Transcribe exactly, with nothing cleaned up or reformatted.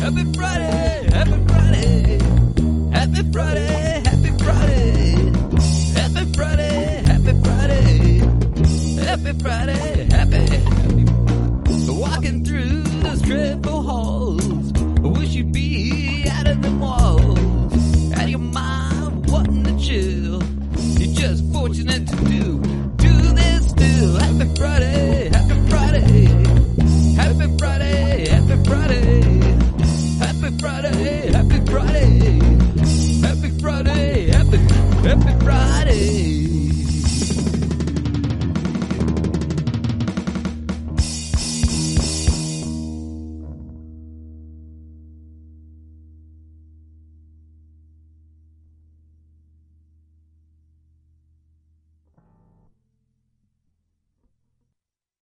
Happy Friday, happy Friday, happy Friday, happy Friday, happy Friday, happy Friday, happy Friday, happy, happy. Walking through those dreadful halls, wish you'd be out of the wall.